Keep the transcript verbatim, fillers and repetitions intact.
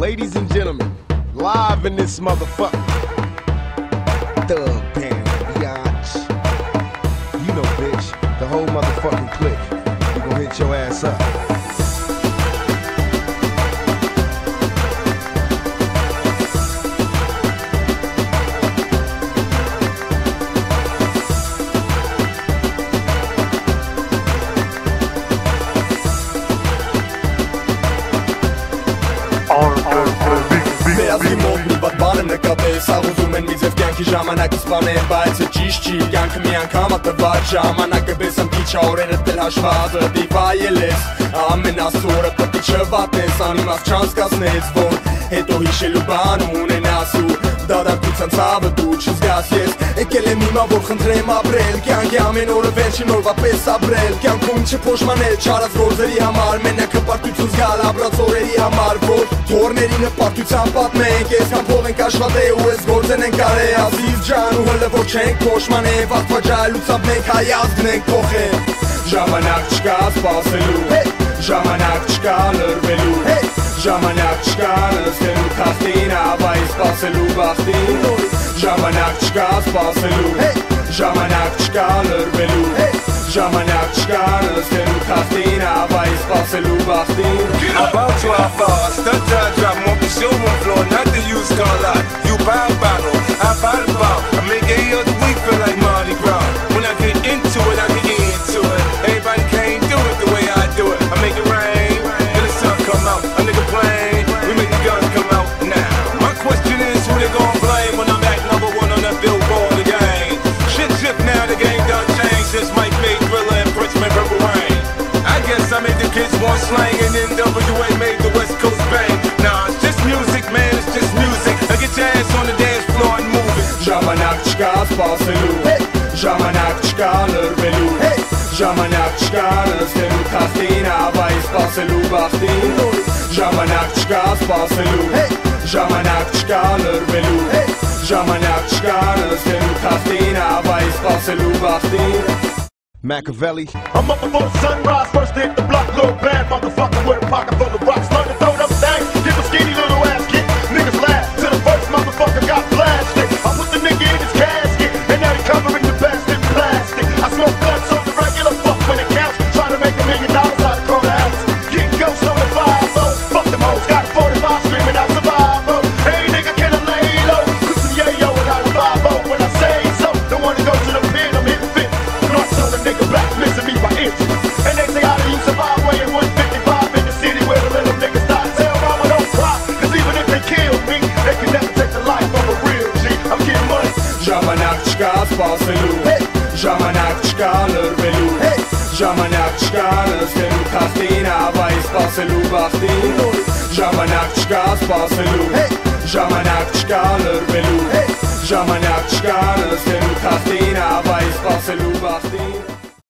Ladies and gentlemen, live in this motherfucker, Thug Pan, biatch. You know, bitch, the whole motherfucking clique. We gon' hit your ass up. Մեզ իմով մի բատ բան եմ նկատել Սաղ ուզում են մի ձև կյանքի ժամանակը սպանեն Բայց է ճիշտ չի, կյանքը մի անգամ է տված Ժամանակը բես եմ քիչ օրերը դել հաշված Դիվայել ես, ամեն ասորը պետք է չվատնես Անիմաց չանցկացնես, որ հետո հիշելու բան ունենաս ու Դադարդության ցավը դու չզգաս ես Եկել եմ հիմա որ խնդրեմ ապրել Կյանքի ամեն օրը վերջին օրվա պես ապրել Կյանքում չփոշմանել չարած գործերի համար Մենակ հպարտություն զգալ ապրած օրերի համար Որ թորների նպարտության պատմենք Ես կամ փող ենք աշխատել ու ես գործեն ենք արել Ազիզ ջան ու հլը որ չենք փոշմանել Վաղվա ջայլուցապ մենք հայազգն ենք փոխել Ժամանակ չկա սպասելու Ժամանակ չկա լրվելու Ժամանակ չկա նստելու թախտին Ավայ սպասելու բախտին Ժամանակ չկա սպասելու Ժամանակ չկա լրվելու Ժամանակ չկա նստելու թախտին Ավայ սպասելու բախտին About you I fall, I stunt till I drop Won't be showroom floor, not the used car lot You buy a bottle, I buy the ball I make every other week feel like Mardi Gras When I get into it, I get into it Everybody can't do it the way I do it I make it rain, then the sun come out A nigga playing, we make the guns come out now My question is who they gon' blame When I'm at number one on that billboard again Shit shift now, the game done changed Since Mike made Thriller and Princeman Purple Rain I guess I made the kids want slang And N W A made the West Coast bang Nah, it's just music, man, it's just music I get your ass on the dance floor and move it Ժամանակ չկա սպասելու Ժամանակ չկա լրվելու Ժամանակ չկա նստելու թախտին Ավայ սպասելու բախտին Ժամանակ չկա սպասելու Ժամանակ չկա լրվելու Ժամանակ չկա նստելու թախտին Ավայ սպասելու բախտին Machiavelli. I'm up before the sunrise, first to hit the block, little bad motherfucker with a pocket full of rocks. Learn to throw them things, give a skinny little ass kick. Niggas laugh till the first motherfucker got blasted. I put the nigga in his casket, and now he covering the bastard plastic. I smoke guns on the regular, fuck when it counts. Trying to make a million dollars out of corner house. Getting ghosts on the five oh, fuck them hoes, got a forty-five screaming out survival. Hey nigga, can I lay low? Put some yayo without a five oh when I say so. Don't wanna go to the pin, I'm hitting fit. North on the nigga black, missing me by inch. And they say how do you survive weighing one fifty-five in the city where the little niggas die. Tell mama don't cry, cause even if they kill me, they can never take the life of a real G. I'm getting money. Ժամանակ չկա սպասելու Ժամանակ չկա լրվելու Ժամանակ չկա նստելու թախտին Ավայ սպասելու բախտին Ժամանակ չկա սպասելու Ժամանակ չկա լրվելու Ժամանակ չկա նստելու թախտին Ավայ սպասելու բախտին